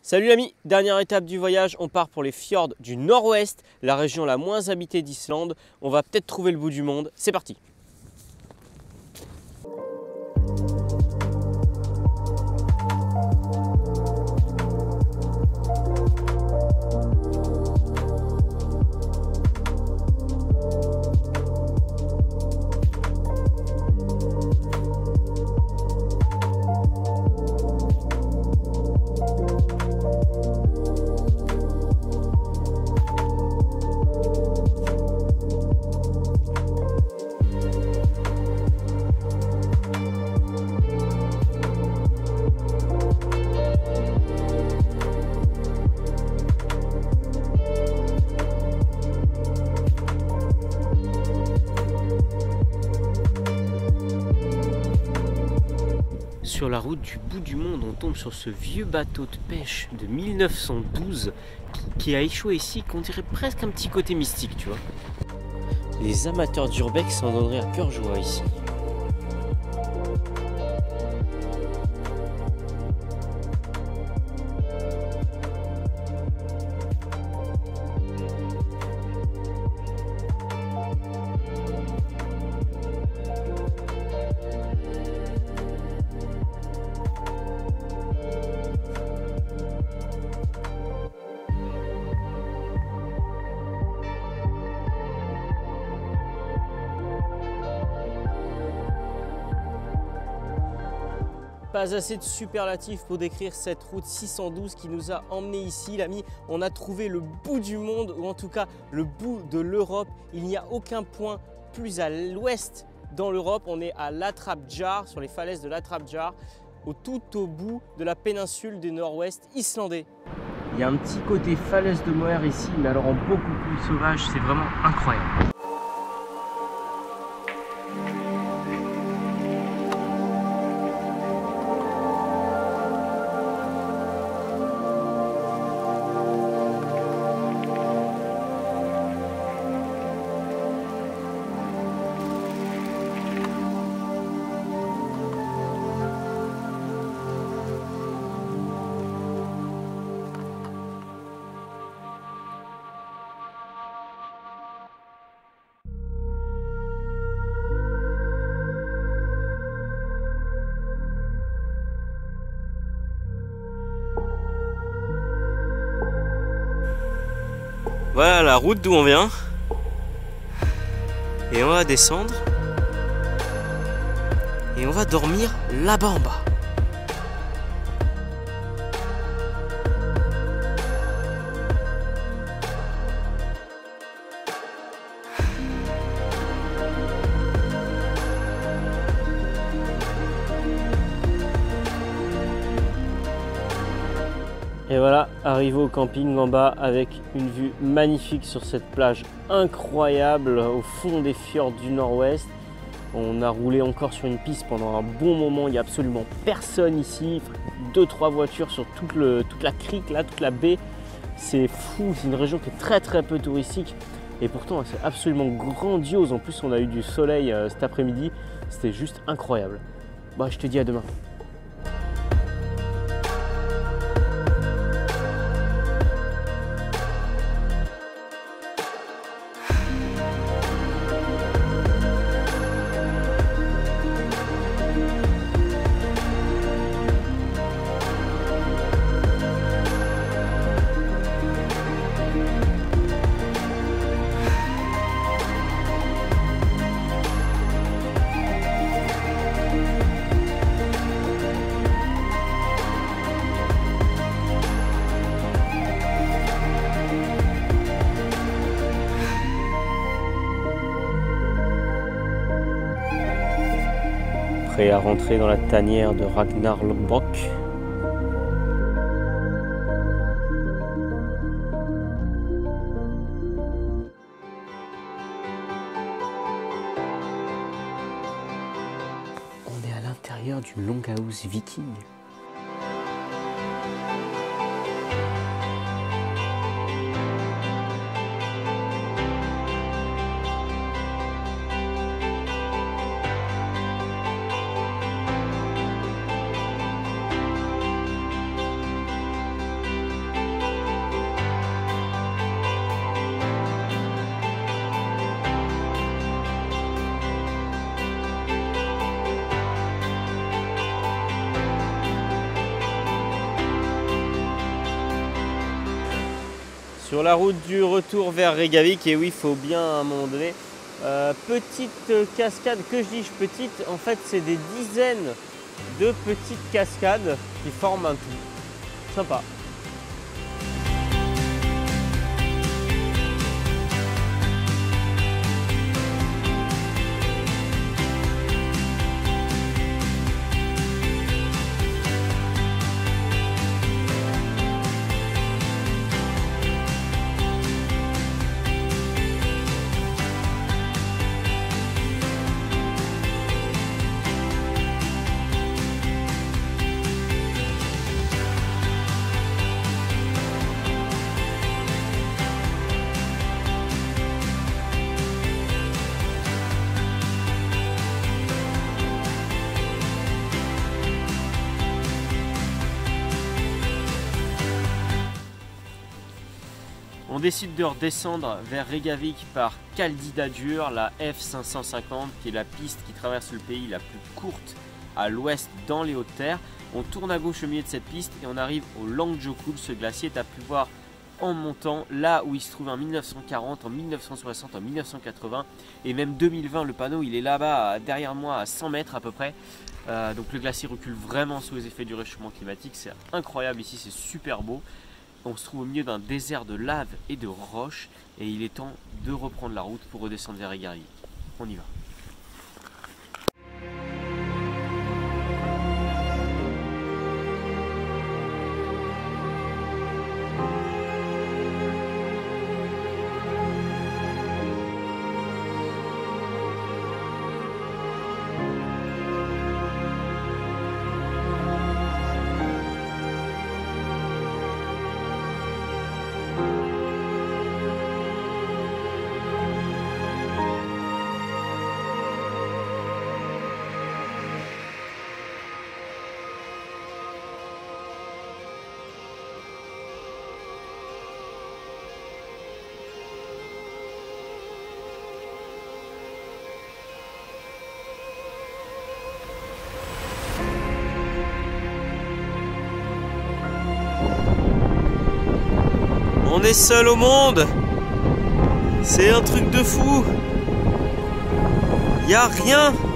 Salut l'ami, dernière étape du voyage, on part pour les fjords du nord-ouest, la région la moins habitée d'Islande. On va peut-être trouver le bout du monde, c'est parti. Sur la route du bout du monde, on tombe sur ce vieux bateau de pêche de 1912 qui a échoué ici, qu'on dirait presque un petit côté mystique, tu vois. Les amateurs d'urbex s'en donneraient à cœur joie ici. Pas assez de superlatifs pour décrire cette route 612 qui nous a emmenés ici, l'ami. On a trouvé le bout du monde, ou en tout cas le bout de l'Europe. Il n'y a aucun point plus à l'ouest dans l'Europe. On est à Lathrapsjar, sur les falaises de Lathrapsjar, tout au bout de la péninsule du nord-ouest islandais. Il y a un petit côté falaise de Moher ici, mais alors en beaucoup plus sauvage, c'est vraiment incroyable. Voilà la route d'où on vient. Et on va descendre. Et on va dormir là-bas en bas. Et voilà, arrivé au camping en bas avec une vue magnifique sur cette plage incroyable au fond des fjords du nord-ouest. On a roulé encore sur une piste pendant un bon moment, il n'y a absolument personne ici. 2-3 voitures sur toute la crique, là, toute la baie. C'est fou, c'est une région qui est très peu touristique. Et pourtant, c'est absolument grandiose. En plus, on a eu du soleil cet après-midi. C'était juste incroyable. Bon, je te dis à demain. Prêt à rentrer dans la tanière de Ragnar Lodbrok. On est à l'intérieur du Longhouse Viking. Sur la route du retour vers Reykjavik, et oui, il faut bien à un moment donné. Petite cascade, que je dis petite, en fait c'est des dizaines de petites cascades qui forment un tout. Sympa. On décide de redescendre vers Reykjavik par Kaldidadur, la F550, qui est la piste qui traverse le pays la plus courte à l'ouest dans les Hautes-Terres. On tourne à gauche au milieu de cette piste et on arrive au Langjökull. Ce glacier, tu as pu voir en montant, là où il se trouve en 1940, en 1960, en 1980 et même 2020. Le panneau, il est là-bas, derrière moi, à 100 mètres à peu près. Donc le glacier recule vraiment sous les effets du réchauffement climatique. C'est incroyable ici, c'est super beau. On se trouve au milieu d'un désert de lave et de roches et il est temps de reprendre la route pour redescendre vers Reykjavik. On y va. On est seul au monde. C'est un truc de fou. Y a rien.